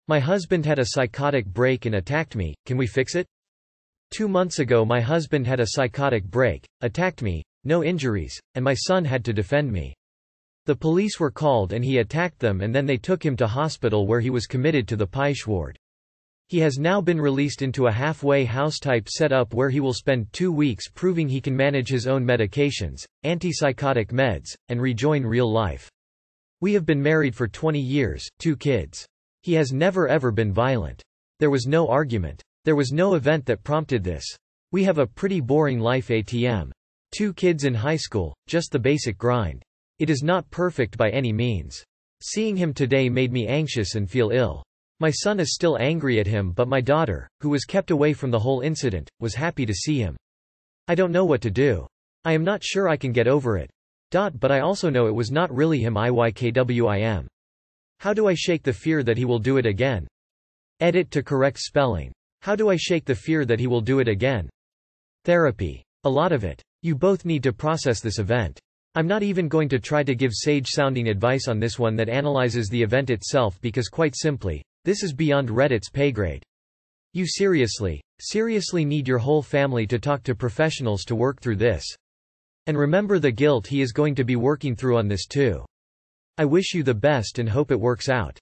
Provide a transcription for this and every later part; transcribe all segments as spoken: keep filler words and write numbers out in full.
My husband had a psychotic break and attacked me, can we fix it? Two months ago my husband had a psychotic break, attacked me, no injuries, and my son had to defend me. The police were called and he attacked them and then they took him to hospital where he was committed to the Paish ward. He has now been released into a halfway house-type setup where he will spend two weeks proving he can manage his own medications, antipsychotic meds, and rejoin real life. We have been married for twenty years, two kids. He has never ever been violent. There was no argument. There was no event that prompted this. We have a pretty boring life A T M. Two kids in high school, just the basic grind. It is not perfect by any means. Seeing him today made me anxious and feel ill. My son is still angry at him, but my daughter, who was kept away from the whole incident, was happy to see him. I don't know what to do. I am not sure I can get over it. But I also know it was not really him. Iykwim. How do I shake the fear that he will do it again? Edit to correct spelling. How do I shake the fear that he will do it again? Therapy. A lot of it. You both need to process this event. I'm not even going to try to give sage-sounding advice on this one that analyzes the event itself because quite simply, this is beyond Reddit's pay grade. You seriously, seriously need your whole family to talk to professionals to work through this. And remember the guilt he is going to be working through on this too. I wish you the best and hope it works out.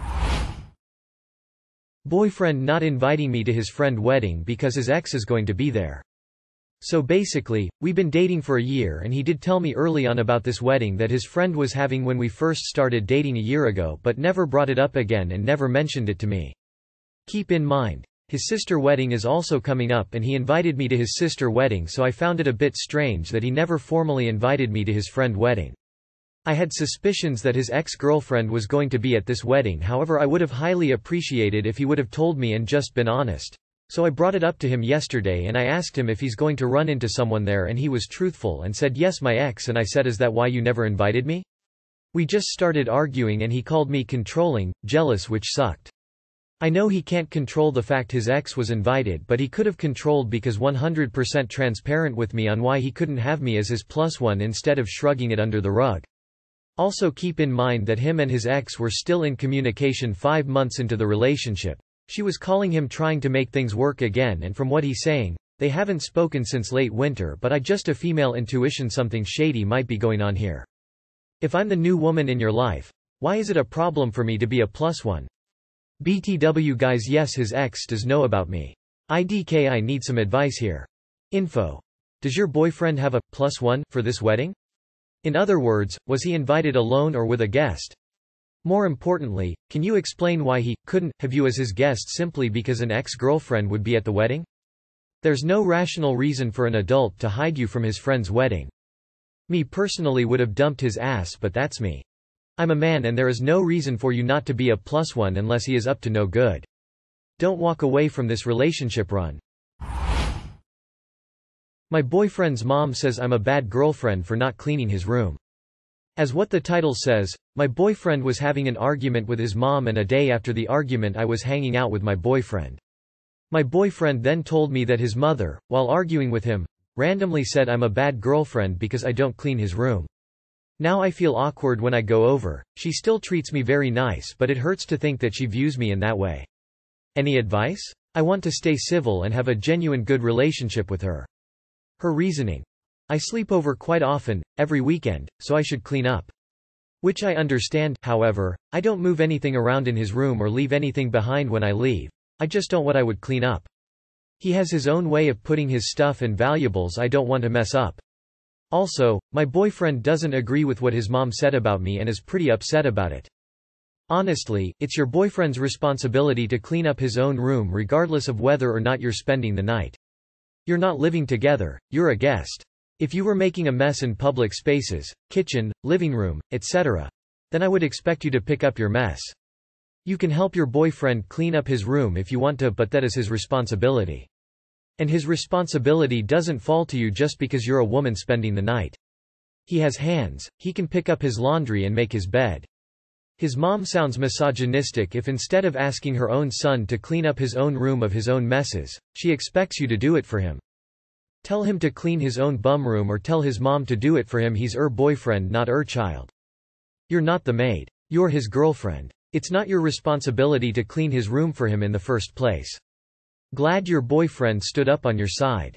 Boyfriend not inviting me to his friend wedding because his ex is going to be there. So basically, we've been dating for a year and he did tell me early on about this wedding that his friend was having when we first started dating a year ago but never brought it up again and never mentioned it to me. Keep in mind, his sister wedding is also coming up and he invited me to his sister wedding, so I found it a bit strange that he never formally invited me to his friend wedding. I had suspicions that his ex-girlfriend was going to be at this wedding, however I would have highly appreciated if he would have told me and just been honest. So I brought it up to him yesterday and I asked him if he's going to run into someone there and he was truthful and said yes, my ex, and I said, is that why you never invited me? We just started arguing and he called me controlling, jealous, which sucked. I know he can't control the fact his ex was invited, but he could have controlled because one hundred percent transparent with me on why he couldn't have me as his plus one instead of shrugging it under the rug. Also keep in mind that him and his ex were still in communication five months into the relationship. She was calling him trying to make things work again, and from what he's saying, they haven't spoken since late winter, but I just a female intuition something shady might be going on here. If I'm the new woman in your life, why is it a problem for me to be a plus one? B T W guys, yes, his ex does know about me. I D K I need some advice here. Info. Does your boyfriend have a plus one for this wedding? In other words, was he invited alone or with a guest? More importantly, can you explain why he couldn't have you as his guest simply because an ex-girlfriend would be at the wedding? There's no rational reason for an adult to hide you from his friend's wedding. Me personally would have dumped his ass, but that's me. I'm a man and there is no reason for you not to be a plus one unless he is up to no good. Don't walk away from this relationship, run. My boyfriend's mom says I'm a bad girlfriend for not cleaning his room. As what the title says, my boyfriend was having an argument with his mom, and a day after the argument I was hanging out with my boyfriend. My boyfriend then told me that his mother, while arguing with him, randomly said I'm a bad girlfriend because I don't clean his room. Now I feel awkward when I go over. She still treats me very nice, but it hurts to think that she views me in that way. Any advice? I want to stay civil and have a genuine good relationship with her. Her reasoning. I sleep over quite often, every weekend, so I should clean up. Which I understand, however, I don't move anything around in his room or leave anything behind when I leave. I just don't what I would clean up. He has his own way of putting his stuff and valuables I don't want to mess up. Also, my boyfriend doesn't agree with what his mom said about me and is pretty upset about it. Honestly, it's your boyfriend's responsibility to clean up his own room regardless of whether or not you're spending the night. You're not living together, you're a guest. If you were making a mess in public spaces, kitchen, living room, et cetera, then I would expect you to pick up your mess. You can help your boyfriend clean up his room if you want to, but that is his responsibility. And his responsibility doesn't fall to you just because you're a woman spending the night. He has hands, he can pick up his laundry and make his bed. His mom sounds misogynistic if instead of asking her own son to clean up his own room of his own messes, she expects you to do it for him. Tell him to clean his own bum room or tell his mom to do it for him. He's her boyfriend, not her child. You're not the maid. You're his girlfriend. It's not your responsibility to clean his room for him in the first place. Glad your boyfriend stood up on your side.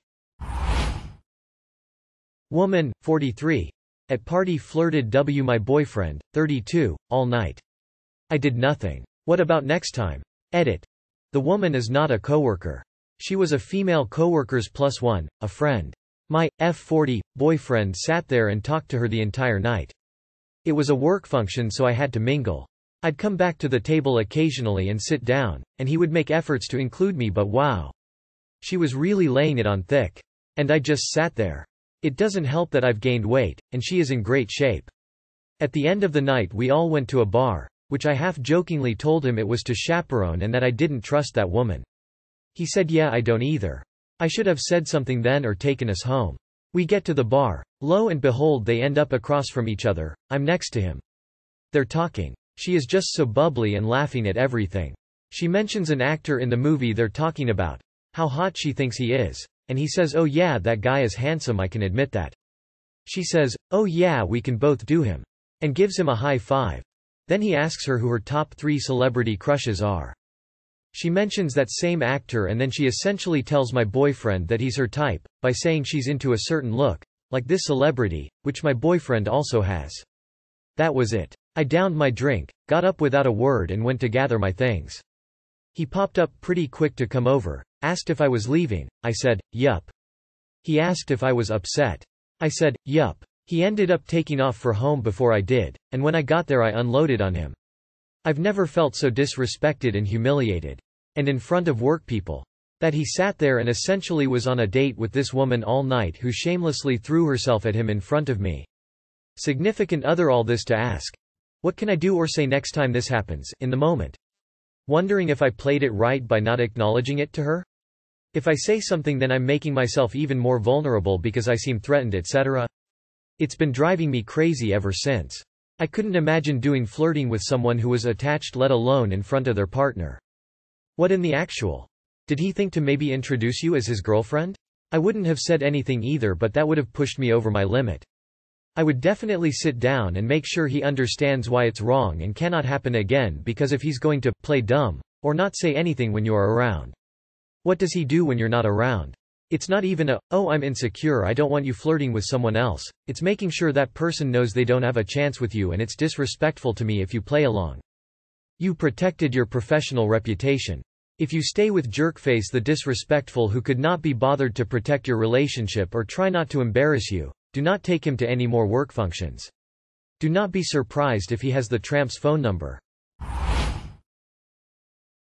Woman, forty-three. At party flirted w my boyfriend, thirty-two, all night. I did nothing. What about next time? Edit. The woman is not a coworker. She was a female coworker's plus one, a friend. My, F forty, boyfriend sat there and talked to her the entire night. It was a work function, so I had to mingle. I'd come back to the table occasionally and sit down, and he would make efforts to include me, but wow. She was really laying it on thick. And I just sat there. It doesn't help that I've gained weight, and she is in great shape. At the end of the night we all went to a bar, which I half-jokingly told him it was to chaperone and that I didn't trust that woman. He said yeah, I don't either. I should have said something then or taken us home. We get to the bar. Lo and behold, they end up across from each other. I'm next to him. They're talking. She is just so bubbly and laughing at everything. She mentions an actor in the movie they're talking about, how hot she thinks he is. And he says, oh yeah, that guy is handsome, I can admit that. She says, oh yeah, we can both do him. And gives him a high five. Then he asks her who her top three celebrity crushes are. She mentions that same actor, and then she essentially tells my boyfriend that he's her type, by saying she's into a certain look, like this celebrity, which my boyfriend also has. That was it. I downed my drink, got up without a word and went to gather my things. He popped up pretty quick to come over, asked if I was leaving. I said, yup. He asked if I was upset. I said, yup. He ended up taking off for home before I did, and when I got there I unloaded on him. I've never felt so disrespected and humiliated. And in front of work people. That he sat there and essentially was on a date with this woman all night who shamelessly threw herself at him in front of me. Significant other. All this to ask, what can I do or say next time this happens, in the moment? Wondering if I played it right by not acknowledging it to her? If I say something then I'm making myself even more vulnerable because I seem threatened, et cetera. It's been driving me crazy ever since. I couldn't imagine doing flirting with someone who was attached, let alone in front of their partner. What in the actual? Did he think to maybe introduce you as his girlfriend? I wouldn't have said anything either, but that would have pushed me over my limit. I would definitely sit down and make sure he understands why it's wrong and cannot happen again, because if he's going to play dumb, or not say anything when you are around. What does he do when you're not around? It's not even a, oh I'm insecure, I don't want you flirting with someone else. It's making sure that person knows they don't have a chance with you, and it's disrespectful to me if you play along. You protected your professional reputation. If you stay with jerkface the disrespectful who could not be bothered to protect your relationship or try not to embarrass you, do not take him to any more work functions. Do not be surprised if he has the tramp's phone number.